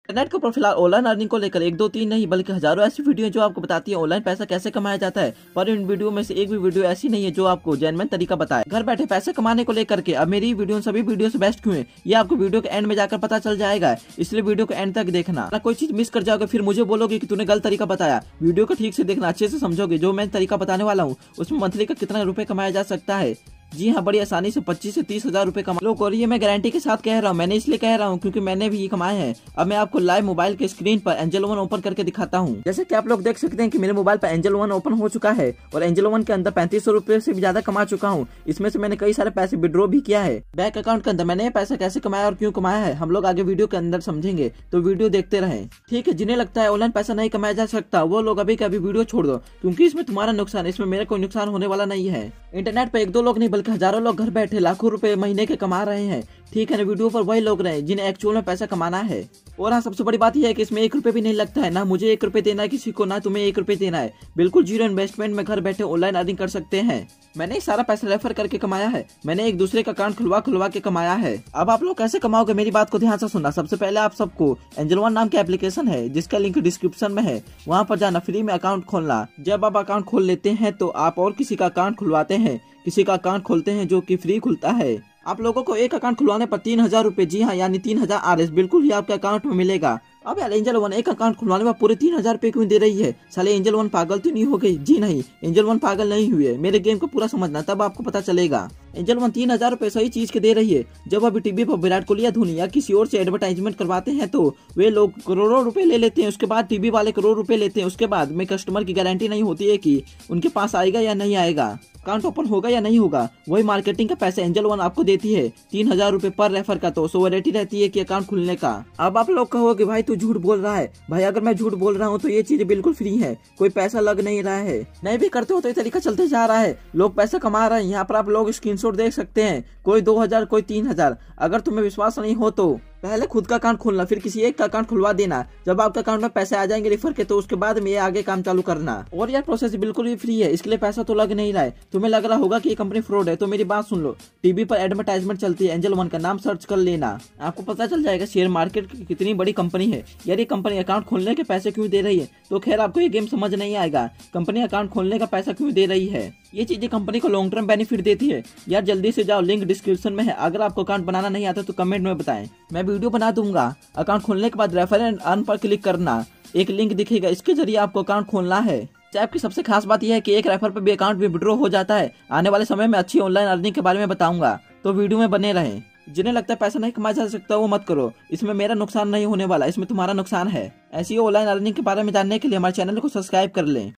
Internet के ऊपर फिलहाल ऑनलाइन अर्निंग को लेकर एक दो तीन नहीं बल्कि हजारों ऐसी वीडियो जो आपको बताती है ऑनलाइन पैसा कैसे कमाया जाता है। पर इन वीडियो में से एक भी वीडियो ऐसी नहीं है जो आपको जेन्युइन तरीका बताए घर बैठे पैसे कमाने को लेकर के। अब मेरी वीडियो सभी वीडियो से बेस्ट क्यों है ये आपको वीडियो के एंड में जाकर पता चल जाएगा, इसलिए वीडियो को एंड तक देखना। कोई चीज मिस कर जाओगे फिर मुझे बोलोगे कि तूने गलत तरीका बताया। वीडियो को ठीक से देखना, अच्छे से समझोगे जो मैं तरीका बताने वाला हूँ उसमें मंथली का कितना रुपए कमाया जा सकता है। जी हाँ, बड़ी आसानी से 25 से 30 हजार रुपए कमा लो। और ये मैं गारंटी के साथ कह रहा हूँ, मैंने इसलिए कह रहा हूँ क्योंकि मैंने भी ये कमाए हैं। अब मैं आपको लाइव मोबाइल के स्क्रीन पर एंजल वन ओपन करके दिखाता हूँ। जैसे कि आप लोग देख सकते हैं कि मेरे मोबाइल पर एंजल वन ओपन हो चुका है और एंजल वन के अंदर 3500 रुपए से भी ज्यादा कमा चुका हूँ। इसमें से मैंने कई सारे पैसे विड्रॉ भी किया है बैंक अकाउंट के अंदर। मैंने ये पैसा कैसे कमाया और क्यों कमाया है हम लोग आगे वीडियो के अंदर समझेंगे, तो वीडियो देखते रहें। ठीक है, जिन्हें लगता है ऑनलाइन पैसा नहीं कमाया जा सकता वो लोग अभी का अभी वीडियो छोड़ दो, क्योंकि इसमें तुम्हारा नुकसान, इसमें मेरा कोई नुकसान होने वाला नहीं है। इंटरनेट पर एक दो लोग नहीं बल्कि हजारों लोग घर बैठे लाखों रुपए महीने के कमा रहे हैं। ठीक है ना, वीडियो पर वही लोग रहे जिन्हें एक्चुअल में पैसा कमाना है। और हाँ, सबसे बड़ी बात यह है कि इसमें 1 रुपए भी नहीं लगता है, ना मुझे 1 रुपए देना है किसी को, ना तुम्हें 1 रुपए देना है। बिल्कुल जीरो इन्वेस्टमेंट में घर बैठे ऑनलाइन अर्निंग कर सकते हैं। मैंने सारा पैसा रेफर करके कमाया है, मैंने एक दूसरे का अकाउंट खुलवा के कमाया है। अब आप लोग कैसे कमाओगे मेरी बात को ध्यान से सुनना। सबसे पहले आप सबको एंजल वन नाम की एप्लीकेशन है जिसका लिंक डिस्क्रिप्शन में है, वहाँ पर जाना, फ्री में अकाउंट खोलना। जब आप अकाउंट खोल लेते हैं तो आप और किसी का अकाउंट खुलवाते हैं, किसी का अकाउंट खोलते हैं जो कि फ्री खुलता है। आप लोगों को एक अकाउंट खुलवाने पर 3000 रुपए, जी हाँ यानी 3000 RS बिल्कुल ही आपके अकाउंट में मिलेगा। अब यार एंजल वन एक अकाउंट खुलवाने में पूरे 3000 रुपए क्यों दे रही है? साले एंजल वन पागल तो नहीं हो गई? जी नहीं, एंजल वन पागल नहीं हुए, मेरे गेम को पूरा समझना तब आपको पता चलेगा। एंजल वन 3000 रुपए सही चीज के दे रही है। जब अभी टीवी पर विराट कोहली या धोनी या किसी और से एडवर्टाइजमेंट करवाते हैं तो वे लोग करोड़ों रुपए ले लेते हैं, उसके बाद टीवी वाले करोड़ रुपए लेते हैं। उसके बाद में कस्टमर की गारंटी नहीं होती है कि उनके पास आएगा या नहीं आएगा, अकाउंट ओपन होगा या नहीं होगा। वही मार्केटिंग का पैसा एंजल वन आपको देती है 3000 रुपए पर रेफर का, तो सोवरिटी रहती है कि अकाउंट खुलने का। अब आप लोग कहोगे भाई तू झूठ बोल रहा है। भाई अगर मैं झूठ बोल रहा हूँ तो ये चीज बिल्कुल फ्री है, कोई पैसा लग नहीं रहा है। नहीं भी करते हो तो ये तरीका चलते जा रहा है, लोग पैसा कमा रहे हैं। यहाँ पर आप लोग स्क्रीनशॉट देख सकते हैं, कोई 2000 कोई 3000। अगर तुम्हें विश्वास नहीं हो तो पहले खुद का अकाउंट खोलना, फिर किसी एक का अकाउंट खुलवा देना। जब आपके अकाउंट में पैसे आ जाएंगे रेफर के तो उसके बाद में ये आगे काम चालू करना। और यार प्रोसेस बिल्कुल भी फ्री है, इसके लिए पैसा तो लग नहीं रहा है। तुम्हें लग रहा होगा कि ये कंपनी फ्रॉड है तो मेरी बात सुन लो, टीवी पर एडवर्टाइजमेंट चलती है, एंजल वन का नाम सर्च कर लेना, आपको पता चल जाएगा शेयर मार्केट की कितनी बड़ी कंपनी है। यार ये कंपनी अकाउंट खोलने के पैसे क्यों दे रही है? तो खैर आपको ये गेम समझ नहीं आएगा, कंपनी अकाउंट खोलने का पैसा क्यों दे रही है। ये चीजें कंपनी को लॉन्ग टर्म बेनिफिट देती है। यार जल्दी से जाओ, लिंक डिस्क्रिप्शन में है। अगर आपको अकाउंट बनाना नहीं आता तो कमेंट में बताएं, मैं वीडियो बना दूंगा। अकाउंट खोलने के बाद रेफर एंड अर्न पर क्लिक करना, एक लिंक दिखेगा, इसके जरिए आपको अकाउंट खोलना है। ऐप की सबसे खास बात यह है कि एक रेफर पर भी अकाउंट भी विड्रॉ हो जाता है। आने वाले समय में अच्छी ऑनलाइन अर्निंग के बारे में बताऊंगा, तो वीडियो में बने रहें। जिन्हें लगता है पैसा नहीं कमाया जा सकता वो मत करो, इसमें मेरा नुकसान नहीं होने वाला, इसमें तुम्हारा नुकसान है। ऐसी ऑनलाइन अर्निंग के बारे में जानने के लिए हमारे चैनल को सब्सक्राइब कर लें।